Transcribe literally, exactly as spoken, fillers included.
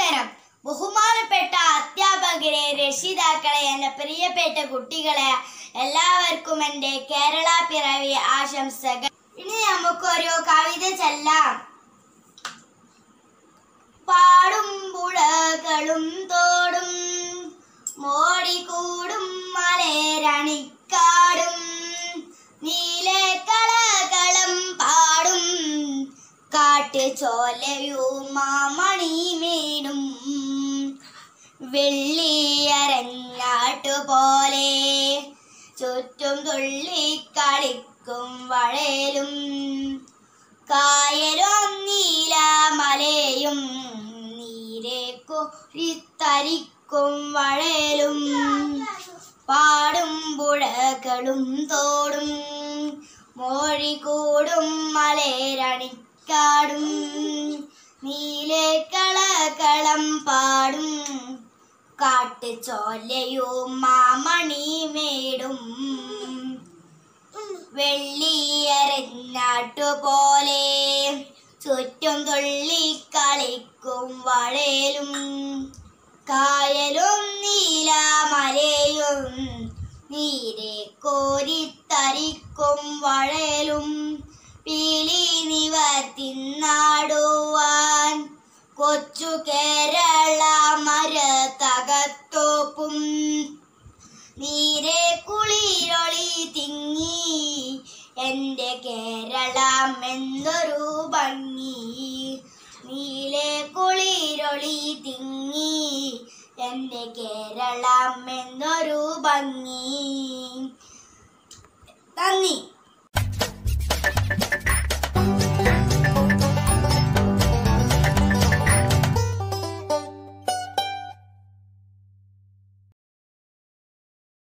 നമസ്കാരം. ബഹുമാനപ്പെട്ട അധ്യാപകരെ, രക്ഷിതാക്കളെ, എന്റെ പ്രിയപ്പെട്ട കുട്ടികളെ, എല്ലാവർക്കും എൻ്റെ കേരള പിറവി ആശംസകൾ. ഇനി നമുക്കൊരു കവിത ചൊല്ലാം. പാടും പുഴകളും തോടും മോടിക്കൂടും മലരണിക്കാടും നീലെ കളകളം പാടും കാട്ടുചോലയും മാമണിമേടും വെള്ളിയരങ്ങാട്ടുപോലെ ചുറ്റും തുള്ളിക്കളിക്കും വഴലും കായലും നീലമലയും നീരെ കോരിത്തരിക്കും വഴലും പാടും പുഴകളും തോടും മോഴിക്കൂടും മലരണിക്കാടും നീലെ കളകളം പാടും കാട്ടുചോലയും മാമണിമേടും വെള്ളിയരങ്ങാട്ടുപോലെ ചുറ്റും തുള്ളിക്കളിക്കും വഴലും കായലും നീലമലയും നീരെ കോരിത്തരിക്കും വഴലും പീലി നിവർത്തിന്നാടുവാൻ കൊച്ചു കേരള മരതകത്തോപ്പും നീരെ കുളിരൊളി തിങ്ങി എൻ്റെ കേരളം എന്തൊരു ഭംഗി നീലെ കുളിരൊളി തിങ്ങി എൻ്റെ കേരളം എന്തൊരു ഭംഗി. നന്ദി.